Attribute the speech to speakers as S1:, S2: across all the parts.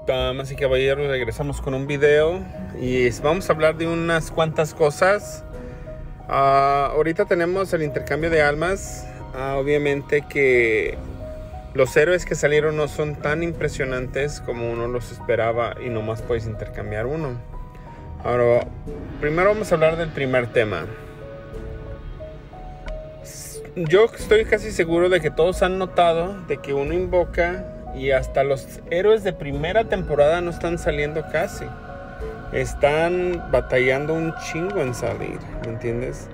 S1: Damas y caballeros, regresamos con un video y vamos a hablar de unas cuantas cosas. Ahorita tenemos el intercambio de almas. Obviamente que los héroes que salieron no son tan impresionantes como uno los esperaba y nomás puedes intercambiar uno. Ahora, primero vamos a hablar del primer tema. Yo estoy casi seguro de que todos han notado de que uno invoca y hasta los héroes de primera temporada no están saliendo casi. Están batallando un chingo en salir, ¿me entiendes?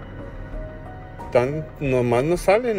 S1: Nomás no salen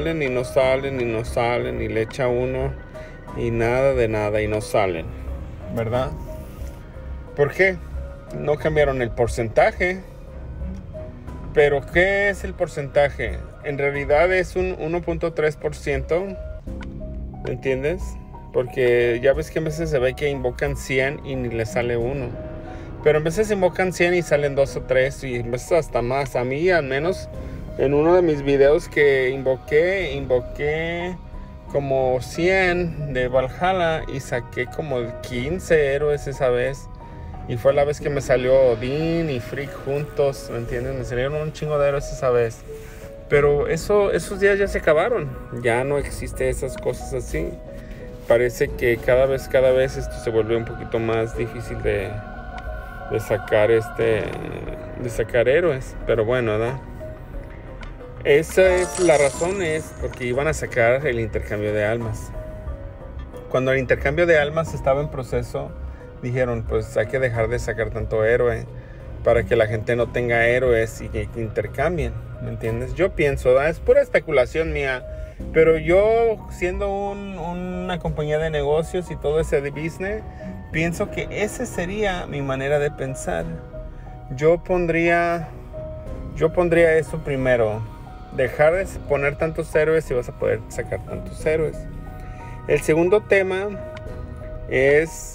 S1: y le echa uno y nada de nada y no salen, ¿verdad? ¿Por qué? No cambiaron el porcentaje. Pero ¿qué es el porcentaje? En realidad es un 1.3%, ¿me entiendes? Porque ya ves que a veces se ve que invocan 100 y ni le sale uno. Pero a veces invocan 100 y salen 2 o 3 y a veces hasta más. A mí al menos en uno de mis videos que invoqué como 100 de Valhalla y saqué como 15 héroes esa vez. Y fue la vez que me salió Odín y Freak juntos, ¿me entiendes? Me salieron un chingo de héroes esa vez. Pero esos días ya se acabaron. Ya no existe esas cosas así. Parece que cada vez esto se vuelve un poquito más difícil de sacar héroes. Pero bueno, ¿verdad? Esa es la razón, es porque iban a sacar el intercambio de almas. Cuando el intercambio de almas estaba en proceso, dijeron, pues hay que dejar de sacar tanto héroe para que la gente no tenga héroes y que intercambien, ¿me entiendes? Yo pienso, ¿verdad? Es pura especulación mía, pero yo siendo una compañía de negocios y todo ese de business, pienso que esa sería mi manera de pensar. Yo pondría eso primero, dejar de poner tantos héroes y vas a poder sacar tantos héroes. El segundo tema es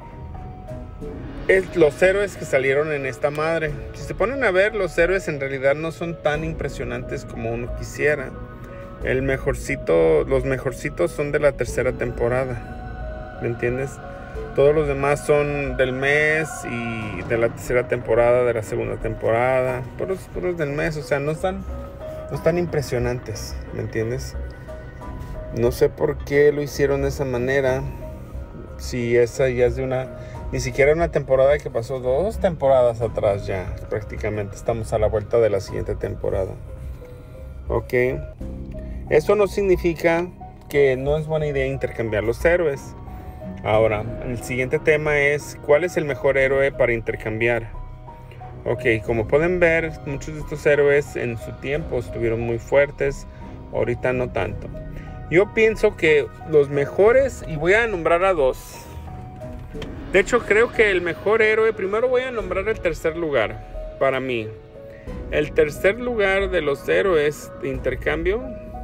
S1: los héroes que salieron en esta madre. Si se ponen a ver, los héroes en realidad no son tan impresionantes como uno quisiera. Los mejorcitos son de la tercera temporada, ¿me entiendes? Todos los demás son del mes y de la tercera temporada, de la segunda temporada, puros del mes, o sea, no están impresionantes, ¿me entiendes? No sé por qué lo hicieron de esa manera. Si esa ya es ni siquiera una temporada que pasó 2 temporadas atrás ya. Prácticamente estamos a la vuelta de la siguiente temporada. Ok. Eso no significa que no es buena idea intercambiar los héroes. Ahora, el siguiente tema es ¿cuál es el mejor héroe para intercambiar? Ok, como pueden ver, muchos de estos héroes en su tiempo estuvieron muy fuertes. Ahorita no tanto. Yo pienso que los mejores, y voy a nombrar a 2. De hecho, creo que el mejor héroe, primero voy a nombrar el tercer lugar, para mí. El tercer lugar de los héroes de intercambio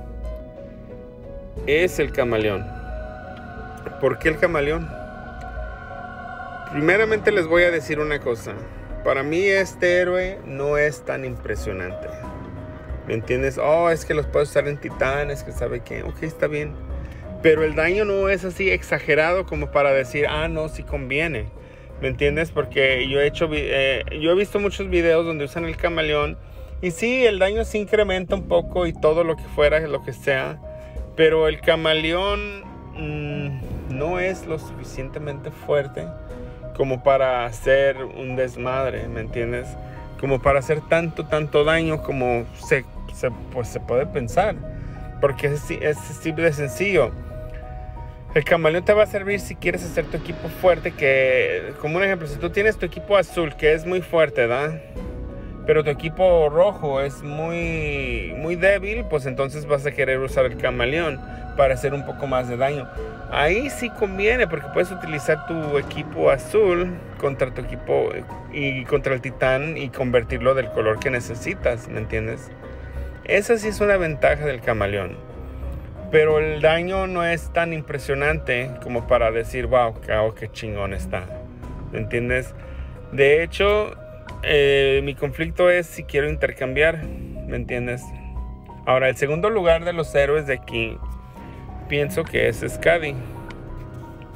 S1: es el camaleón. ¿Por qué el camaleón? Primeramente les voy a decir una cosa. Para mí este héroe no es tan impresionante. ¿Me entiendes? Es que los puedo usar en titanes, que sabe qué. Ok, está bien. Pero el daño no es así exagerado como para decir, no, sí conviene. ¿Me entiendes? Porque yo he visto muchos videos donde usan el camaleón. Y sí, el daño se incrementa un poco y todo lo que fuera, lo que sea. Pero el camaleón no es lo suficientemente fuerte como para hacer un desmadre, ¿me entiendes? Como para hacer tanto daño como se puede pensar. Porque es así de sencillo. El camaleón te va a servir si quieres hacer tu equipo fuerte, que como un ejemplo, si tú tienes tu equipo azul que es muy fuerte, ¿verdad? Pero tu equipo rojo es muy débil, pues entonces vas a querer usar el camaleón para hacer un poco más de daño. Ahí sí conviene porque puedes utilizar tu equipo azul contra tu equipo y contra el titán y convertirlo del color que necesitas, ¿me entiendes? Esa sí es una ventaja del camaleón. Pero el daño no es tan impresionante como para decir, wow, qué chingón está. ¿Me entiendes? De hecho, mi conflicto es si quiero intercambiar. ¿Me entiendes? Ahora, el segundo lugar de los héroes de aquí, pienso que es Skadi.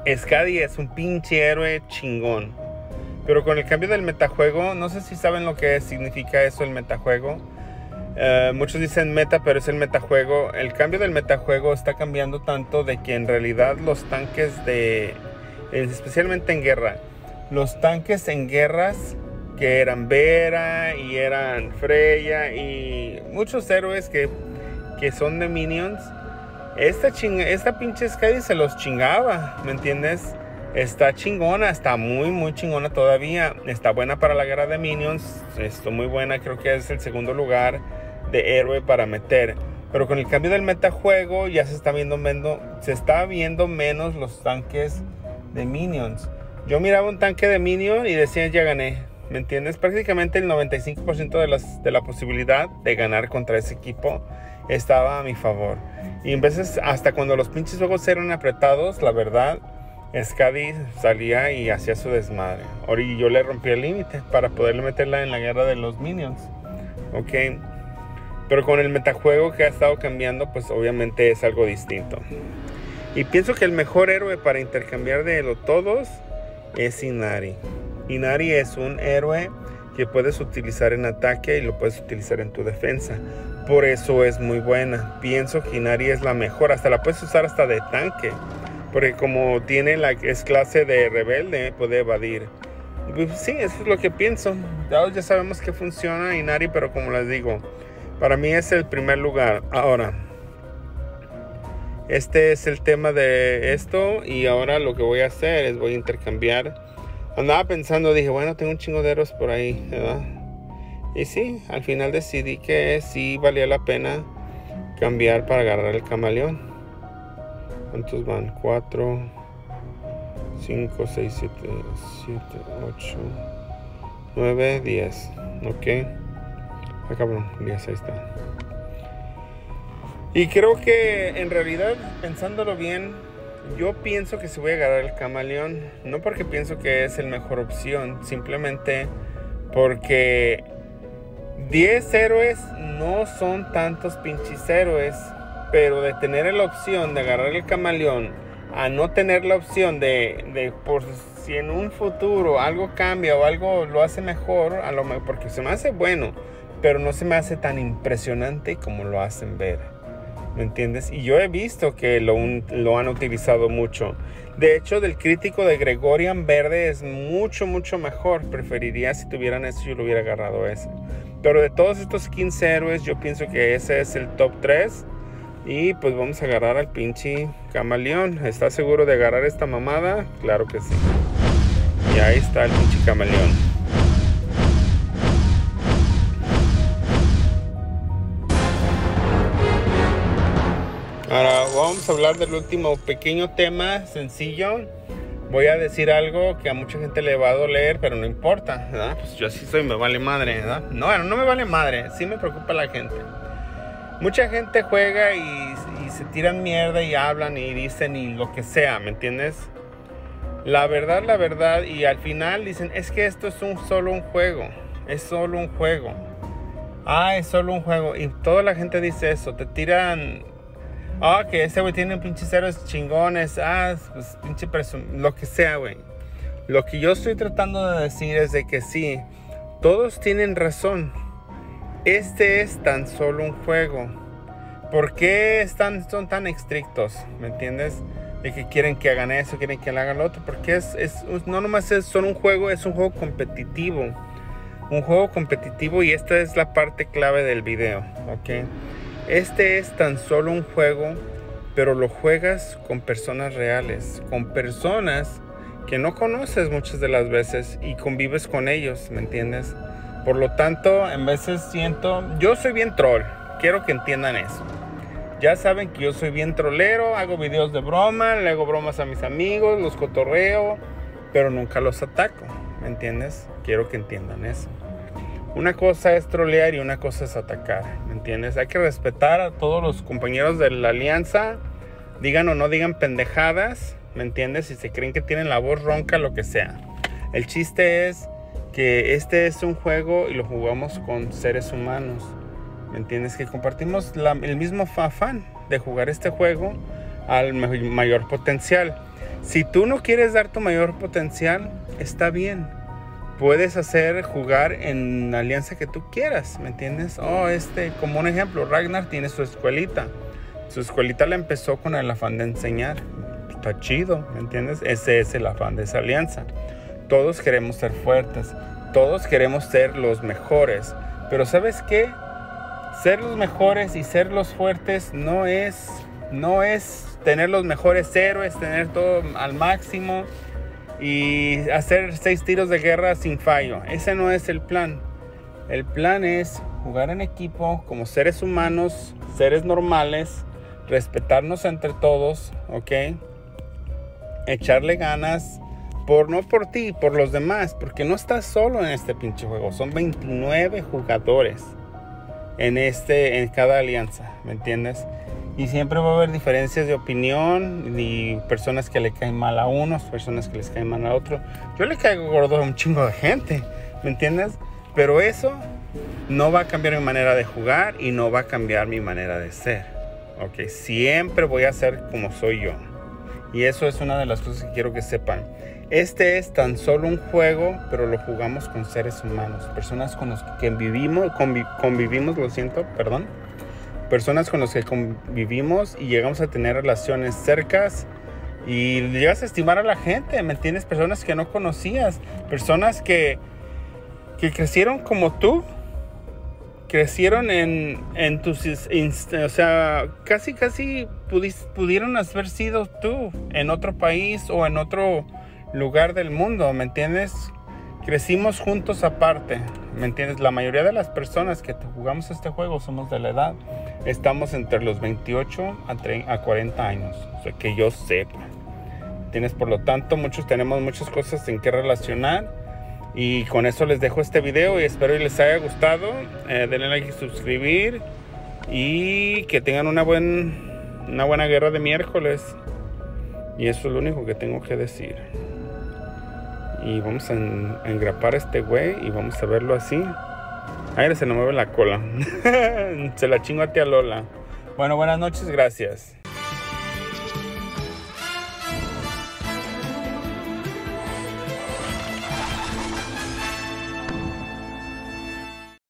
S1: Skadi es un pinche héroe chingón. Pero con el cambio del metajuego, no sé si saben lo que significa eso, el metajuego. Muchos dicen meta, pero es el metajuego. El cambio del metajuego está cambiando tanto de que en realidad los tanques especialmente en guerra, los tanques en guerras que eran Vera y eran Freya y muchos héroes que son de minions, esta pinche Skadi se los chingaba, ¿me entiendes? Está chingona, está muy chingona todavía. Está buena para la guerra de minions. Está muy buena, creo que es el segundo lugar de héroe para meter. Pero con el cambio del metajuego ya se está viendo menos los tanques de minions. Yo miraba un tanque de minion y decía ya gané, ¿me entiendes? Prácticamente el 95% de la posibilidad de ganar contra ese equipo estaba a mi favor. Y en veces hasta cuando los pinches juegos eran apretados, la verdad, Skadi salía y hacía su desmadre. Y yo le rompí el límite para poderle meterla en la guerra de los minions. Ok. Pero con el metajuego que ha estado cambiando, pues obviamente es algo distinto. Y pienso que el mejor héroe para intercambiar de todos es Inari. Inari es un héroe que puedes utilizar en ataque y lo puedes utilizar en tu defensa. Por eso es muy buena. Pienso que Inari es la mejor. Hasta la puedes usar hasta de tanque. Porque como es clase de rebelde, puede evadir. Pues sí, eso es lo que pienso. Ya sabemos que funciona Inari, pero como les digo, para mí es el primer lugar. Ahora, este es el tema de esto. Y ahora lo que voy a hacer es voy a intercambiar. Andaba pensando, dije, bueno, tengo un chingo de héroes por ahí, ¿verdad? Y sí, al final decidí que sí valía la pena cambiar para agarrar el camaleón. ¿Cuántos van? 4, 5, 6, 7, 8, 9, 10. Ok. Ah, cabrón, 10, ahí está. Y creo que en realidad, pensándolo bien, yo pienso que se voy a agarrar el camaleón. No porque pienso que es la mejor opción, simplemente porque 10 héroes no son tantos pinches héroes. Pero de tener la opción de agarrar el camaleón a no tener la opción de por si en un futuro algo cambia o algo lo hace mejor, a lo mejor, porque se me hace bueno, pero no se me hace tan impresionante como lo hacen ver, ¿me entiendes? Y yo he visto que lo han utilizado mucho. De hecho, del crítico de Gregorian verde es mucho mejor. Preferiría, si tuvieran eso, yo lo hubiera agarrado ese. Pero de todos estos 15 héroes, yo pienso que ese es el top 3. Y pues vamos a agarrar al pinche camaleón. ¿Estás seguro de agarrar esta mamada? Claro que sí. Y ahí está el pinche camaleón. Ahora vamos a hablar del último pequeño tema sencillo. Voy a decir algo que a mucha gente le va a doler, pero no importa, ¿verdad? Pues yo así soy, me vale madre, ¿verdad? No me vale madre, sí me preocupa la gente. Mucha gente juega y se tiran mierda y hablan y dicen y lo que sea, ¿me entiendes? La verdad, y al final dicen, es que esto es solo un juego. Es solo un juego. Es solo un juego. Y toda la gente dice eso, te tiran... que ese güey tiene pinches héroes chingones. Pues pinche lo que sea, güey. Lo que yo estoy tratando de decir es de que sí, todos tienen razón. Este es tan solo un juego. ¿Por qué son tan estrictos? ¿Me entiendes? De que quieren que hagan eso, quieren que hagan lo otro. Porque no nomás es solo un juego, es un juego competitivo. Un juego competitivo, y esta es la parte clave del video, ¿ok? Este es tan solo un juego, pero lo juegas con personas reales. Con personas que no conoces muchas de las veces y convives con ellos, ¿me entiendes? Por lo tanto, en veces yo soy bien troll, quiero que entiendan eso. Ya saben que yo soy bien trolero, hago videos de broma, le hago bromas a mis amigos, los cotorreo, pero nunca los ataco, ¿me entiendes? Quiero que entiendan eso. Una cosa es trolear y una cosa es atacar, ¿me entiendes? Hay que respetar a todos los compañeros de la alianza, digan o no digan pendejadas, ¿me entiendes? Si se creen que tienen la voz ronca, lo que sea. El chiste es que este es un juego y lo jugamos con seres humanos, ¿me entiendes? Que compartimos el mismo afán de jugar este juego al mayor potencial. Si tú no quieres dar tu mayor potencial, está bien. Puedes jugar en la alianza que tú quieras, ¿me entiendes? Como un ejemplo, Ragnar tiene su escuelita. Su escuelita la empezó con el afán de enseñar. Está chido, ¿me entiendes? Ese es el afán de esa alianza. Todos queremos ser fuertes. Todos queremos ser los mejores. Pero ¿sabes qué? Ser los mejores y ser los fuertes no es tener los mejores héroes, tener todo al máximo y hacer 6 tiros de guerra sin fallo. Ese no es el plan. El plan es jugar en equipo como seres humanos, seres normales, respetarnos entre todos, ¿ok? Echarle ganas, no por ti, por los demás, porque no estás solo en este pinche juego. Son 29 jugadores en cada alianza, ¿me entiendes? Y siempre va a haber diferencias de opinión y personas que le caen mal a unos, personas que les caen mal a otros. Yo le caigo gordo a un chingo de gente, ¿me entiendes? Pero eso no va a cambiar mi manera de jugar y no va a cambiar mi manera de ser, ¿ok? Siempre voy a ser como soy yo. Y eso es una de las cosas que quiero que sepan. Este es tan solo un juego, pero lo jugamos con seres humanos. Personas con las que convivimos, personas con las que convivimos y llegamos a tener relaciones cercas y llegas a estimar a la gente, ¿me entiendes? Personas que no conocías, personas que crecieron como tú, crecieron en tus, o sea, casi pudieron haber sido tú en otro país o en otro lugar del mundo, ¿me entiendes? Crecimos juntos aparte, ¿me entiendes? La mayoría de las personas que jugamos este juego somos de la edad. Estamos entre los 28 a 40 años, o sea, que yo sepa. ¿Entiendes? Por lo tanto, muchos tenemos muchas cosas en que relacionar. Y con eso les dejo este video y espero que les haya gustado. Denle like y suscribir. Y que tengan una buena guerra de miércoles. Y eso es lo único que tengo que decir. Y vamos a engrapar a este güey y vamos a verlo así. Ay, se le mueve la cola. Se la chingo a tía Lola. Bueno, buenas noches, gracias.